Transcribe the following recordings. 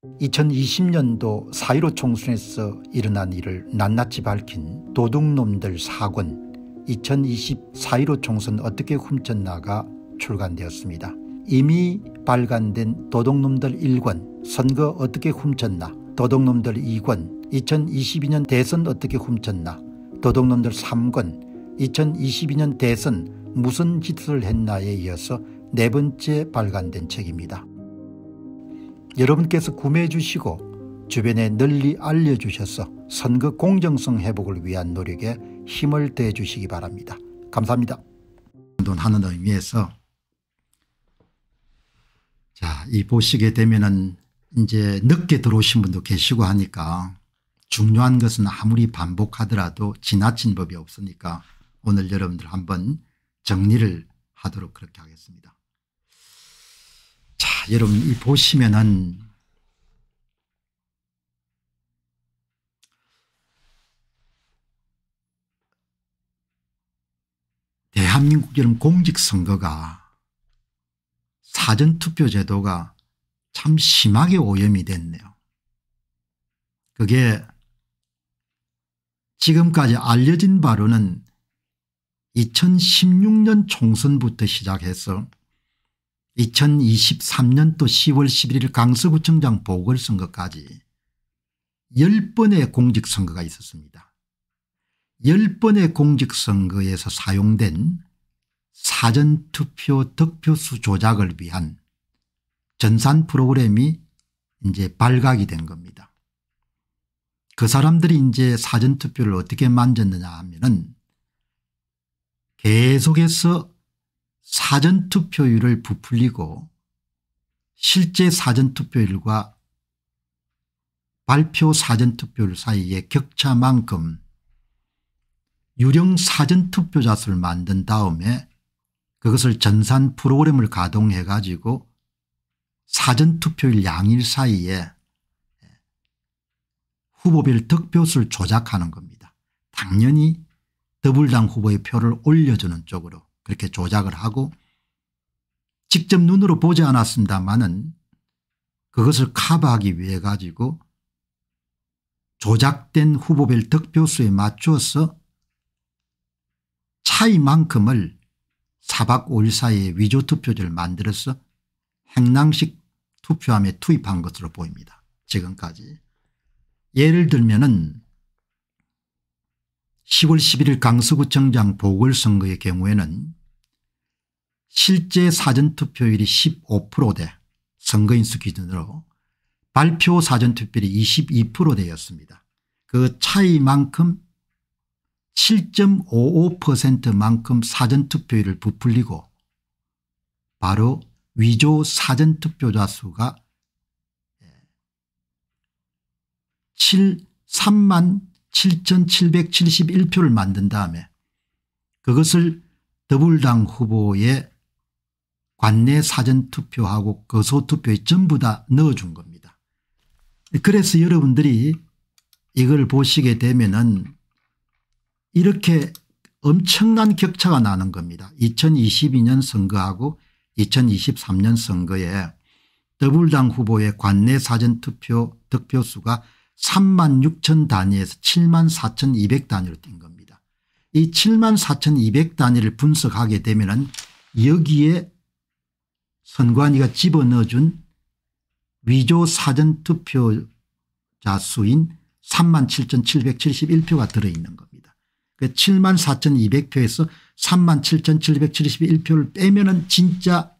2020년도 4.15 총선에서 일어난 일을 낱낱이 밝힌 도둑놈들 4권 2020 4.15 총선 어떻게 훔쳤나가 출간되었습니다. 이미 발간된 도둑놈들 1권 선거 어떻게 훔쳤나, 도둑놈들 2권 2022년 대선 어떻게 훔쳤나, 도둑놈들 3권 2022년 대선 무슨 짓을 했나에 이어서 네 번째 발간된 책입니다. 여러분께서 구매해 주시고 주변에 널리 알려주셔서 선거 공정성 회복을 위한 노력에 힘을 더해 주시기 바랍니다. 감사합니다. 하는 의미에서 자, 이 보시게 되면은 이제 늦게 들어오신 분도 계시고 하니까 중요한 것은 아무리 반복하더라도 지나친 법이 없으니까 오늘 여러분들 한번 정리를 하도록 그렇게 하겠습니다. 자, 여러분 이 보시면은 대한민국 여러분 공직선거가 사전투표 제도가 참 심하게 오염이 됐네요. 그게 지금까지 알려진 바로는 2016년 총선부터 시작해서 2023년도 10월 11일 강서구청장 보궐선거까지 10번의 공직선거가 있었습니다. 10번의 공직선거에서 사용된 사전투표 득표수 조작을 위한 전산 프로그램이 이제 발각이 된 겁니다. 그 사람들이 이제 사전투표를 어떻게 만졌느냐 하면은 계속해서 사전투표율을 부풀리고 실제 사전투표율과 발표 사전투표율 사이의 격차만큼 유령 사전투표자 수를 만든 다음에 그것을 전산 프로그램을 가동해 가지고 사전투표일 양일 사이에 후보별 득표수를 조작하는 겁니다. 당연히 더불당 후보의 표를 올려주는 쪽으로 그렇게 조작을 하고 직접 눈으로 보지 않았습니다마는 그것을 커버하기 위해 가지고 조작된 후보별 득표수에 맞춰서 차이만큼을 4박 5일 사이에 위조투표지를 만들어서 행랑식 투표함에 투입한 것으로 보입니다. 지금까지. 예를 들면은 10월 11일 강서구청장 보궐선거의 경우에는 실제 사전투표율이 15%대 선거인 수 기준으로 발표 사전투표율이 22%대였습니다. 그 차이만큼 7.55%만큼 사전투표율을 부풀리고 바로 위조 사전투표자 수가 37,771표를 만든 다음에 그것을 더불당 후보의 관내 사전투표하고 거소투표에 전부 다 넣어준 겁니다. 그래서 여러분들이 이걸 보시게 되면은 이렇게 엄청난 격차가 나는 겁니다. 2022년 선거하고 2023년 선거에 더불당 후보의 관내 사전투표 득표수가 36,000 단위에서 74,200 단위로 뛴 겁니다. 이 74,200 단위를 분석하게 되면은 여기에 선관위가 집어넣어준 위조 사전투표자 수인 37,771표가 들어있는 겁니다. 74,200표에서 37,771표를 빼면은 진짜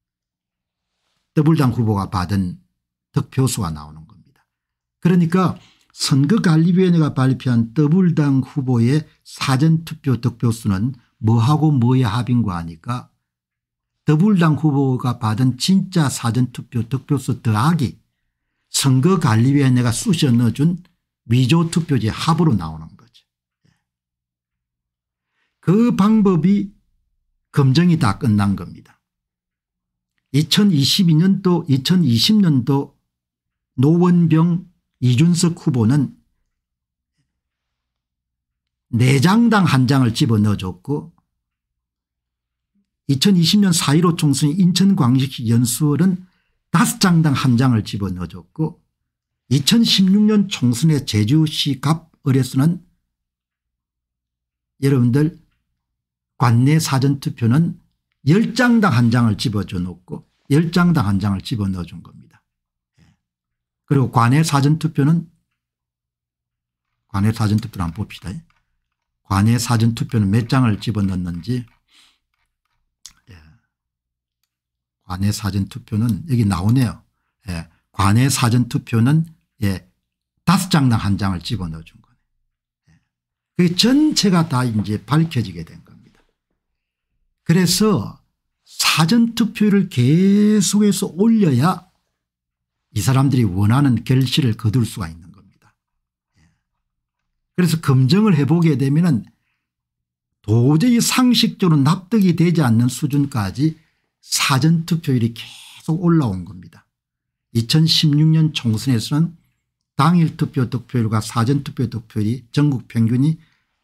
더불당 후보가 받은 득표수가 나오는 겁니다. 그러니까 선거관리위원회가 발표한 더불당 후보의 사전투표 득표수는 뭐하고 뭐의 합인가 하니까 더불당 후보가 받은 진짜 사전투표 득표수 더하기 선거관리위원회가 쑤셔 넣어준 위조투표지의 합으로 나오는 거죠. 그 방법이 검증이 다 끝난 겁니다. 2022년도 2020년도 노원병 이준석 후보는 4장당 1장을 집어넣어줬고 2020년 4.15 총선 인천광역시 연수원은 5장당 1장을 집어넣어줬고 2016년 총선의 제주시 갑을에서는 여러분들 관내 사전투표는 10장당 1장을 집어줘 놓고 10장당 1장을 집어넣어 준 겁니다. 그리고 관내 사전투표는 한번 봅시다. 관내 사전투표는 몇 장을 집어넣는지. 관내 사전투표는 여기 나오네요. 관내 사전투표는 5장당 1장을 집어넣어 준 거예요. 그게 전체가 다 이제 밝혀지게 된 겁니다. 그래서 사전투표를 계속해서 올려야 이 사람들이 원하는 결실을 거둘 수가 있는 겁니다. 그래서 검증을 해보게 되면 도저히 상식적으로 납득이 되지 않는 수준까지 사전투표율이 계속 올라온 겁니다. 2016년 총선에서는 당일 투표 득표율과 사전투표 득표율이 전국 평균이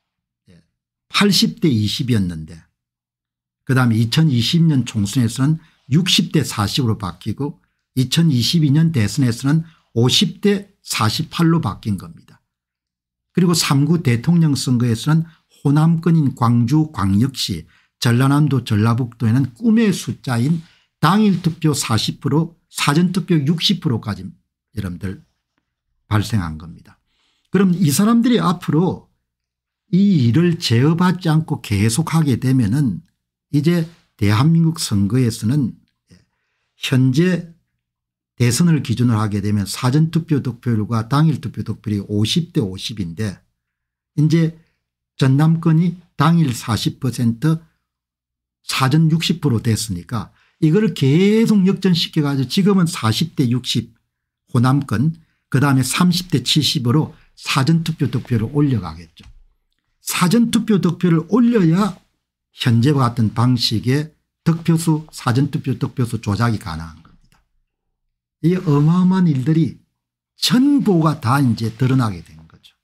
80대 20이었는데 그다음에 2020년 총선에서는 60대 40으로 바뀌고 2022년 대선에서는 50대 48로 바뀐 겁니다. 그리고 3구 대통령 선거에서는 호남권인 광주 광역시 전라남도 전라북도에는 꿈의 숫자인 당일 투표 40% 사전투표 60%까지 여러분들 발생한 겁니다. 그럼 이 사람들이 앞으로 이 일을 제어받지 않고 계속하게 되면은 이제 대한민국 선거에서는 현재 대선을 기준으로 하게 되면 사전투표 득표율과 당일투표 득표율이 50대 50인데 이제 전남권이 당일 40% 사전 60% 됐으니까 이걸 계속 역전시켜 가지고 지금은 40대 60 호남권 그다음에 30대 70으로 사전투표 득표를 올려가겠죠. 사전투표 득표를 올려야 현재와 같은 방식의 득표수 사전투표 득표수 조작이 가능한 겁니다. 이 어마어마한 일들이 전부가 다 이제 드러나게 된 거죠.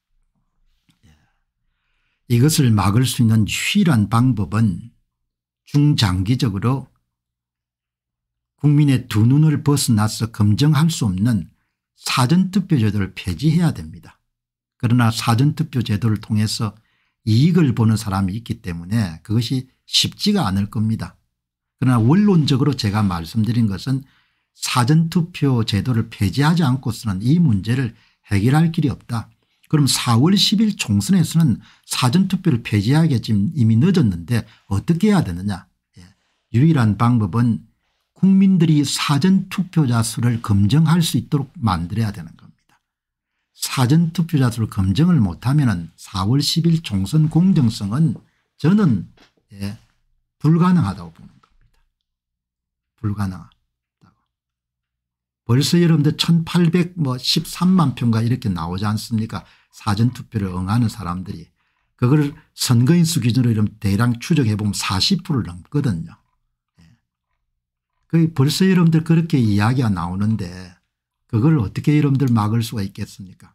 이것을 막을 수 있는 유일한 방법은 중장기적으로 국민의 두 눈을 벗어나서 검증할 수 없는 사전투표 제도를 폐지해야 됩니다. 그러나 사전투표 제도를 통해서 이익을 보는 사람이 있기 때문에 그것이 쉽지가 않을 겁니다. 그러나 원론적으로 제가 말씀드린 것은 사전투표 제도를 폐지하지 않고서는 이 문제를 해결할 길이 없다. 그럼 4월 10일 총선에서는 사전투표를 폐지하겠지 이미 늦었는데 어떻게 해야 되느냐. 유일한 방법은 국민들이 사전투표자 수를 검증할 수 있도록 만들어야 되는 겁니다. 사전투표자 수를 검증을 못하면 4월 10일 총선 공정성은 저는 불가능하다고 보는 겁니다. 불가능하다고. 벌써 여러분들 1813만 표인가 이렇게 나오지 않습니까? 사전투표를 응하는 사람들이. 그걸 선거인수 기준으로 이러면 대략 추적해 보면 40%를 넘거든요. 벌써 여러분들 그렇게 이야기가 나오는데 그걸 어떻게 여러분들 막을 수가 있겠습니까?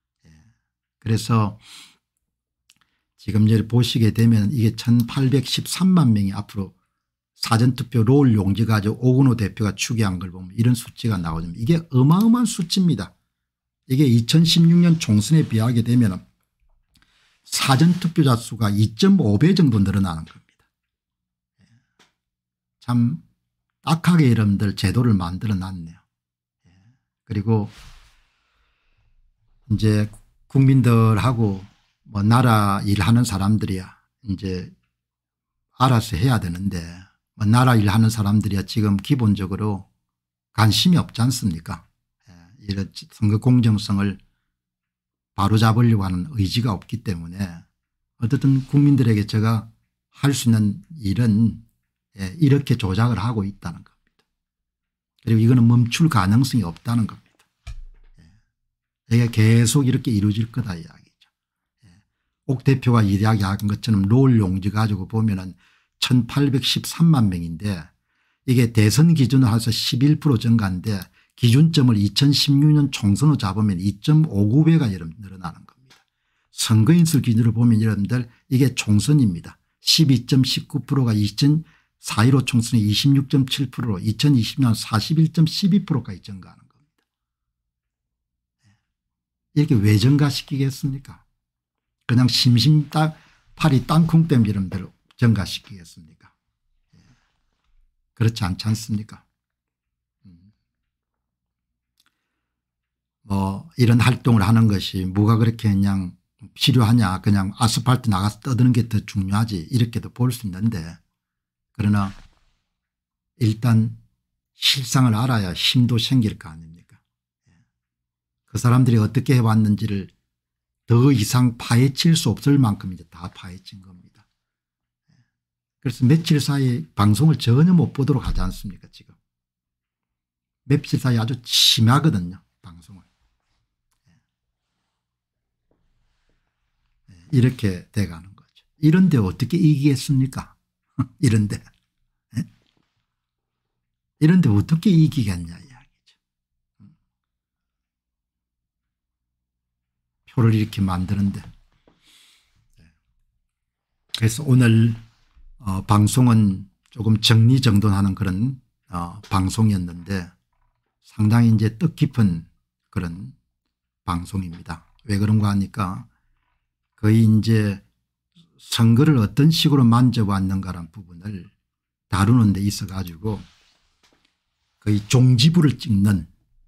그래서 지금 여기 보시게 되면 이게 1813만 명이 앞으로 사전투표 롤 용지 가지고 오건호 대표가 추계한 걸 보면 이런 수치가 나오죠. 이게 어마어마한 수치입니다. 이게 2016년 총선에 비하게 되면 사전투표자 수가 2.5배 정도 늘어나는 겁니다. 참 악하게 여러분들 제도를 만들어 놨네요. 그리고 이제 국민들하고 뭐 나라 일하는 사람들이야 이제 알아서 해야 되는데 뭐 나라 일하는 사람들이야 지금 기본적으로 관심이 없지 않습니까? 이런 선거 공정성을 바로잡으려고 하는 의지가 없기 때문에 어쨌든 국민들에게 제가 할 수 있는 일은 이렇게 조작을 하고 있다는 겁니다. 그리고 이거는 멈출 가능성이 없다는 겁니다. 이게 계속 이렇게 이루어질 거다 이야기죠. 옥 대표가 이야기한 것처럼 롤 용지 가지고 보면은 1813만 명인데 이게 대선 기준으로 해서 11% 증가인데 기준점을 2016년 총선으로 잡으면 2.59배가 늘어나는 겁니다. 선거인수 기준으로 보면 여러분들 이게 총선입니다. 12.19%가 4.15 총선에 26.7%로 2020년 41.12%까지 증가하는 겁니다. 이렇게 왜 증가시키겠습니까? 그냥 팔이 땅콩 때문에 여러분들 증가시키겠습니까? 그렇지 않지 않습니까? 뭐 이런 활동을 하는 것이 뭐가 그렇게 그냥 필요하냐, 그냥 아스팔트 나가서 떠드는 게 더 중요하지, 이렇게도 볼 수 있는데, 그러나 일단 실상을 알아야 힘도 생길 거 아닙니까? 그 사람들이 어떻게 해왔는지를 더 이상 파헤칠 수 없을 만큼 이제 다 파헤친 겁니다. 그래서 며칠 사이에 방송을 전혀 못 보도록 하지 않습니까? 지금 며칠 사이에 아주 심하거든요, 방송을. 이렇게 돼가는 거죠. 이런데 어떻게 이기겠습니까? 이런데. 이런데 어떻게 이기겠냐 이야기죠. 표를 이렇게 만드는데. 그래서 오늘 방송은 조금 정리정돈하는 그런 방송이었는데 상당히 이제 뜻깊은 그런 방송입니다. 왜 그런가 하니까 거의 이제 선거를 어떤 식으로 만져왔는가라는 부분을 다루는 데 있어 가지고 거의 종지부를 찍는,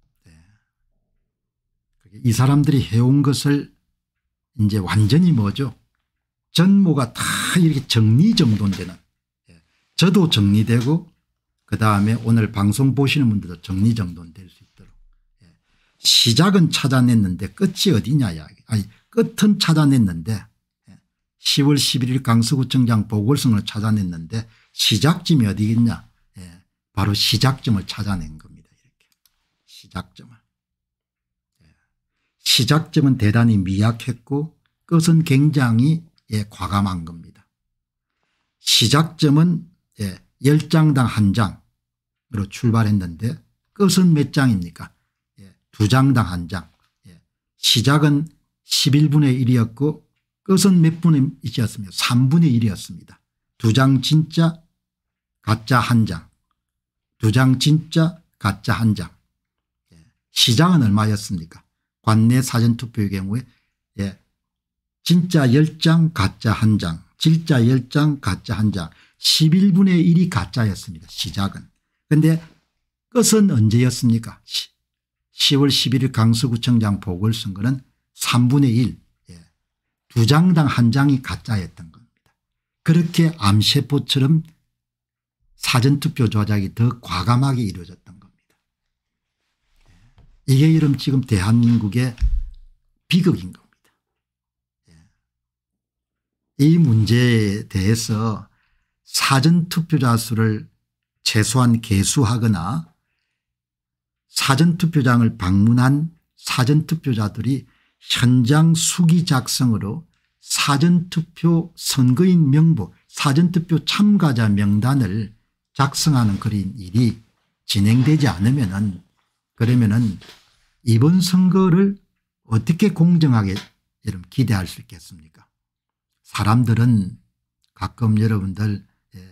이 사람들이 해온 것을 이제 완전히 뭐죠, 전모가 다 이렇게 정리정돈되는, 저도 정리되고 그다음에 오늘 방송 보시는 분들도 정리정돈될 수 있도록, 시작은 찾아냈는데 끝이 어디냐 이야기. 아니 끝은 찾아냈는데 10월 11일 강서구청장 보궐선거를 찾아냈는데 시작점이 어디겠냐. 바로 시작점을 찾아낸 겁니다. 이렇게 시작점을. 시작점은 대단히 미약했고 끝은 굉장히 과감한 겁니다. 시작점은 10장당 1장으로 출발했는데 끝은 몇 장입니까? 2장당 1장. 시작은 11분의 1이었고 끝은 몇 분의 1이었습니까? 3분의 1이었습니다. 2장 진짜 가짜 1장. 2장 진짜 가짜 1장. 시장은 얼마였습니까? 관내 사전투표의 경우에 진짜 10장 가짜 1장, 진짜 10장 가짜 1장, 11분의 1이 가짜였습니다. 시작은. 그런데 끝은 언제였습니까? 10월 11일 강서구청장 보궐선거는 3분의 1, 2장당 1장이 가짜였던 겁니다. 그렇게 암세포처럼 사전투표 조작이 더 과감하게 이루어졌던 겁니다. 이게 이런 지금 대한민국의 비극인 겁니다. 이 문제에 대해서 사전투표자 수를 최소한 개수하거나 사전투표장을 방문한 사전투표자들이 현장 수기 작성으로 사전투표 선거인 명부, 사전투표 참가자 명단을 작성하는 그런 일이 진행되지 않으면은, 그러면은 이번 선거를 어떻게 공정하게 여러분 기대할 수 있겠습니까? 사람들은 가끔 여러분들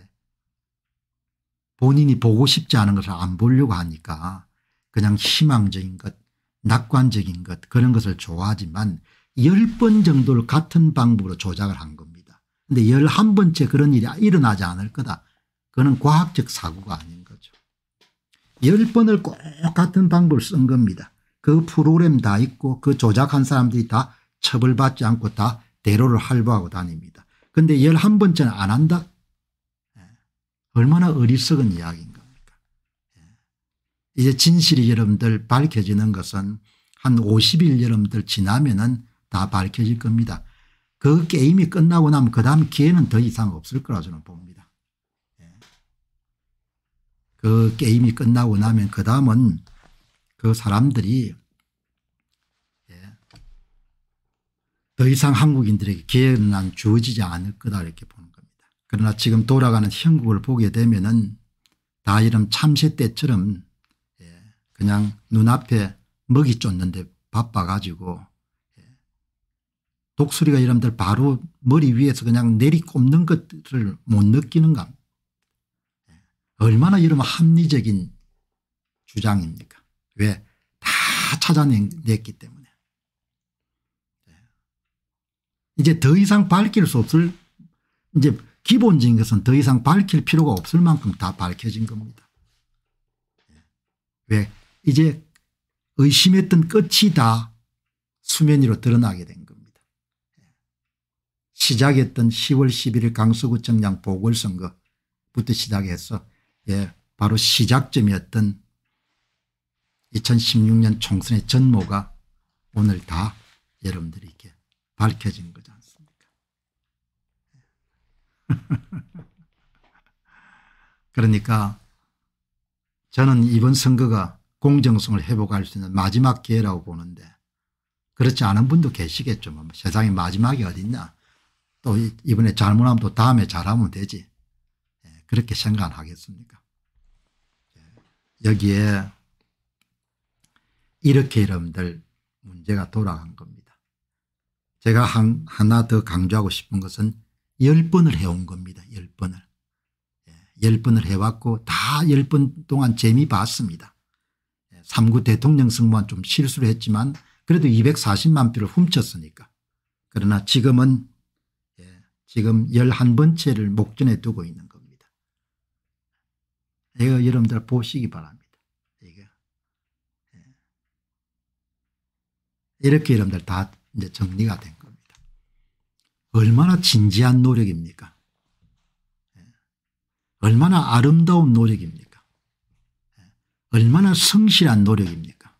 본인이 보고 싶지 않은 것을 안 보려고 하니까 그냥 희망적인 것, 낙관적인 것, 그런 것을 좋아하지만 10번 정도를 같은 방법으로 조작을 한 겁니다. 그런데 11번째 그런 일이 일어나지 않을 거다. 그건 과학적 사고가 아닌 거죠. 10번을 꼭 같은 방법을 쓴 겁니다. 그 프로그램 다 있고 그 조작한 사람들이 다 처벌받지 않고 다 대로를 할부하고 다닙니다. 그런데 11번째는 안 한다? 얼마나 어리석은 이야기인 겁니까? 이제 진실이 여러분들 밝혀지는 것은 한 50일 여러분들 지나면은 다 밝혀질 겁니다. 그 게임이 끝나고 나면 그다음 기회는 더 이상 없을 거라 저는 봅니다. 그 게임이 끝나고 나면 그다음은 그 사람들이 더 이상 한국인들에게 기회는 주어지지 않을 거다 이렇게 보는 겁니다. 그러나 지금 돌아가는 형국을 보게 되면은 다 이런 참새 때처럼 그냥 눈앞에 먹이 쫓는데 바빠 가지고 독수리가 여러분들 바로 머리 위에서 그냥 내리꼽는 것들을 못 느끼는가. 얼마나 이러면 합리적인 주장입니까? 왜? 다 찾아냈기 때문에. 이제 더 이상 밝힐 수 없을 이제 기본적인 것은 더 이상 밝힐 필요가 없을 만큼 다 밝혀진 겁니다. 왜 이제 의심했던 끝이 다 수면 위로 드러나게 된 겁니다. 시작했던 10월 11일 강서구청장 보궐선거부터 시작해서 바로 시작점이었던 2016년 총선의 전모가 오늘 다 여러분들이 이렇게 밝혀진 거지 않습니까? 그러니까 저는 이번 선거가 공정성을 회복할 수 있는 마지막 기회라고 보는데 그렇지 않은 분도 계시겠죠. 뭐 세상에 마지막이 어딨냐. 또 이번에 잘못하면 또 다음에 잘하면 되지. 그렇게 생각 안 하겠습니까? 여기에 이렇게 여러분들 문제가 돌아간 겁니다. 제가 하나 더 강조하고 싶은 것은 10번을 해온 겁니다. 10번을. 10번을 해왔고 다 10번 동안 재미 봤습니다. 3구 대통령 선거만 좀 실수를 했지만 그래도 240만 표를 훔쳤으니까. 그러나 지금은 지금 11번째를 목전에 두고 있는 겁니다. 이거 여러분들 보시기 바랍니다. 이렇게 여러분들 다 이제 정리가 된 겁니다. 얼마나 진지한 노력입니까? 얼마나 아름다운 노력입니까? 얼마나 성실한 노력입니까?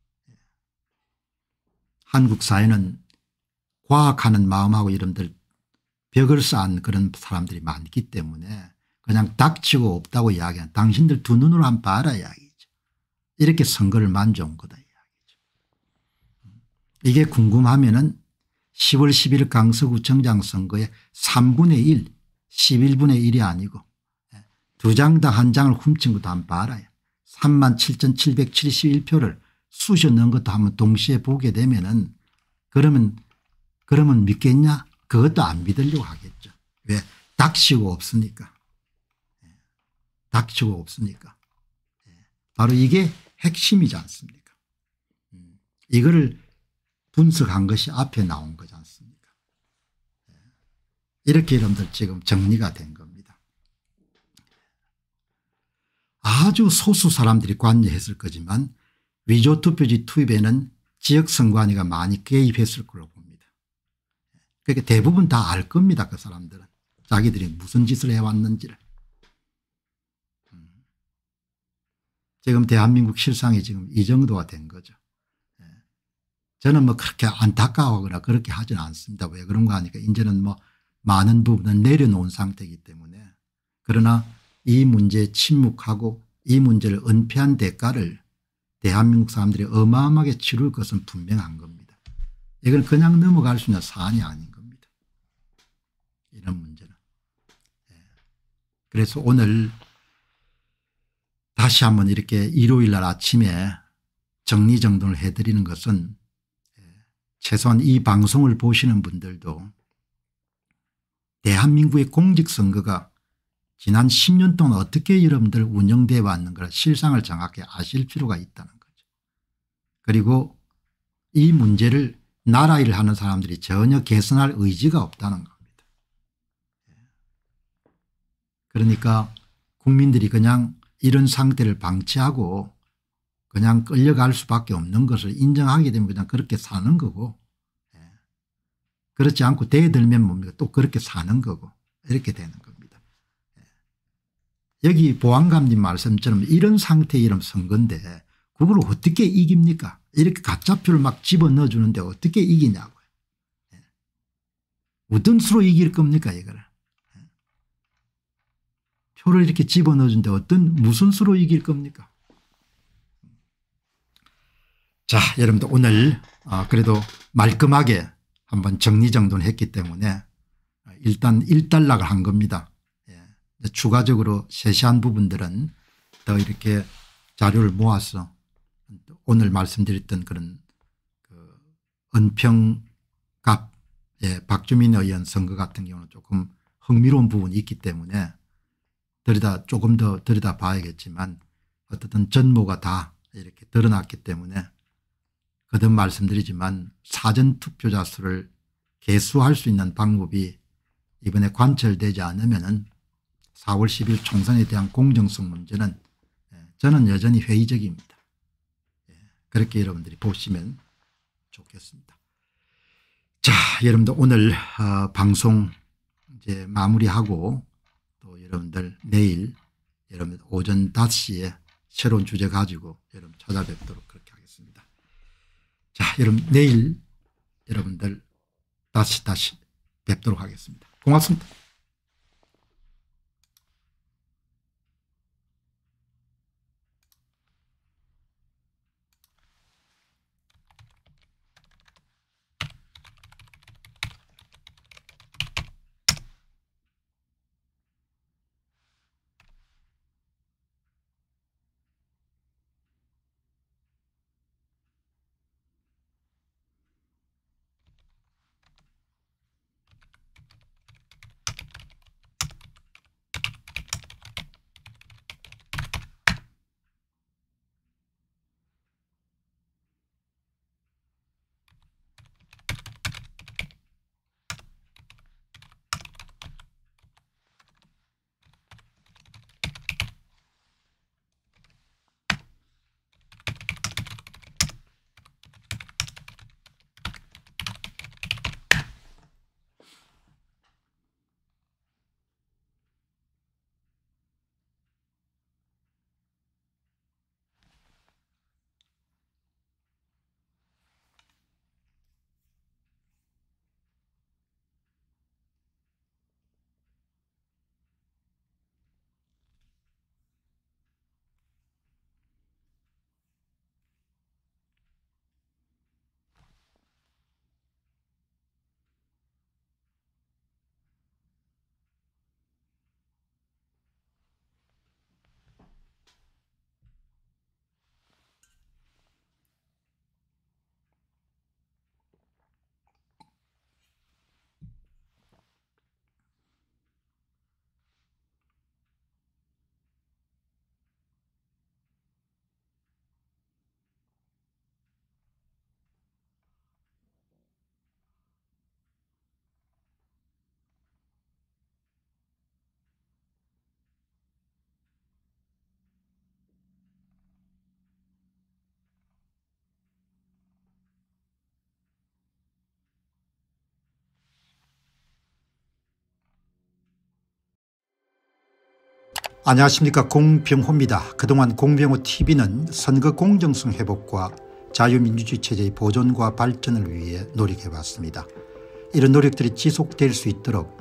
한국 사회는 과학하는 마음하고 여러분들 벽을 쌓은 그런 사람들이 많기 때문에 그냥 닥치고 없다고 이야기하는 당신들 두 눈으로 한번 봐라 이야기죠. 이렇게 선거를 만져온 거다 이야기죠. 이게 궁금하면은 10월 10일 강서구청장 선거에 3분의 1 11분의 1이 아니고 두 장당 한 장을 훔친 것도 한번 봐라요. 37,771표를 쑤셔 넣은 것도 한번 동시에 보게 되면은 그러면 믿겠냐? 그것도 안 믿으려고 하겠죠. 왜? 닥치고 없으니까. 닥치고 없으니까. 바로 이게 핵심이지 않습니까? 이거를 분석한 것이 앞에 나온 거지 않습니까? 이렇게 여러분들 지금 정리가 된 겁니다. 아주 소수 사람들이 관여했을 거지만 위조투표지 투입에는 지역선관위가 많이 개입했을 거라고 봅니다. 그러니까 대부분 다 알 겁니다. 그 사람들은. 자기들이 무슨 짓을 해왔는지를. 지금 대한민국 실상이 지금 이 정도가 된 거죠. 저는 뭐 그렇게 안타까워하거나 그렇게 하지는 않습니다. 왜 그런가 하니까 이제는 뭐 많은 부분은 내려놓은 상태이기 때문에. 그러나 이 문제에 침묵하고 이 문제를 은폐한 대가를 대한민국 사람들이 어마어마하게 치룰 것은 분명한 겁니다. 이건 그냥 넘어갈 수 있는 사안이 아닌 겁니다. 이런 문제는. 그래서 오늘 다시 한번 이렇게 일요일 날 아침에 정리정돈을 해드리는 것은 최소한 이 방송을 보시는 분들도 대한민국의 공직선거가 지난 10년 동안 어떻게 여러분들 운영되어 왔는가 실상을 정확히 아실 필요가 있다는 거죠. 그리고 이 문제를 나라 일을 하는 사람들이 전혀 개선할 의지가 없다는 겁니다. 그러니까 국민들이 그냥 이런 상태를 방치하고 그냥 끌려갈 수밖에 없는 것을 인정하게 되면 그냥 그렇게 사는 거고 그렇지 않고 대들면 뭡니까 또 그렇게 사는 거고 이렇게 되는 겁니다. 여기 보안감님 말씀처럼 이런 상태의 이런 선거인데 그걸 어떻게 이깁니까? 이렇게 가짜표를 막 집어넣어 주는데 어떻게 이기냐고요. 어떤 수로 이길 겁니까 이거를. 표를 이렇게 집어넣어 주는데 무슨 수로 이길 겁니까? 자, 여러분들 오늘 그래도 말끔하게 한번 정리정돈했기 때문에 일단 일단락을 한 겁니다. 추가적으로 세세한 부분들은 더 이렇게 자료를 모아서 오늘 말씀드렸던 그런 은평갑 박주민 의원 선거 같은 경우는 조금 흥미로운 부분이 있기 때문에 조금 더 들여다 봐야겠지만 어쨌든 전모가 다 이렇게 드러났기 때문에 거듭 말씀드리지만 사전투표자 수를 개수할 수 있는 방법이 이번에 관철되지 않으면 4월 10일 총선에 대한 공정성 문제는 저는 여전히 회의적입니다. 그렇게 여러분들이 보시면 좋겠습니다. 자, 여러분들 오늘 방송 이제 마무리하고 또 여러분들 내일 여러분들 오전 5시에 새로운 주제 가지고 여러분 찾아뵙도록 그렇게 하겠습니다. 자, 여러분 내일 여러분들 다시 뵙도록 하겠습니다. 고맙습니다. 안녕하십니까, 공병호입니다. 그동안 공병호TV는 선거 공정성 회복과 자유민주주의 체제의 보존과 발전을 위해 노력해왔습니다. 이런 노력들이 지속될 수 있도록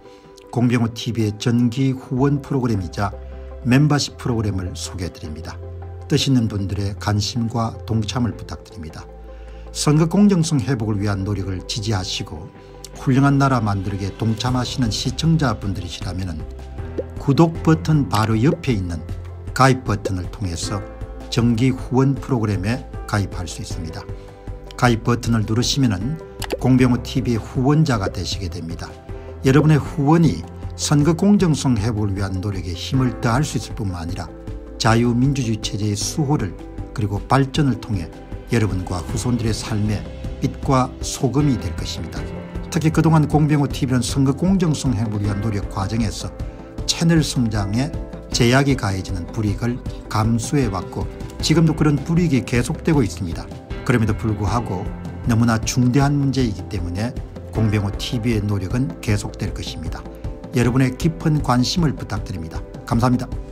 공병호TV의 정기 후원 프로그램이자 멤버십 프로그램을 소개해드립니다. 뜻 있는 분들의 관심과 동참을 부탁드립니다. 선거 공정성 회복을 위한 노력을 지지하시고 훌륭한 나라 만들기에 동참하시는 시청자분들이시라면 구독 버튼 바로 옆에 있는 가입 버튼을 통해서 정기 후원 프로그램에 가입할 수 있습니다. 가입 버튼을 누르시면 공병호TV의 후원자가 되시게 됩니다. 여러분의 후원이 선거 공정성 회복을 위한 노력에 힘을 더할 수 있을 뿐만 아니라 자유민주주의 체제의 수호를 그리고 발전을 통해 여러분과 후손들의 삶에 빛과 소금이 될 것입니다. 특히 그동안 공병호TV는 선거 공정성 회복을 위한 노력 과정에서 채널 성장에 제약이 가해지는 불이익을 감수해왔고 지금도 그런 불이익이 계속되고 있습니다. 그럼에도 불구하고 너무나 중대한 문제이기 때문에 공병호TV의 노력은 계속될 것입니다. 여러분의 깊은 관심을 부탁드립니다. 감사합니다.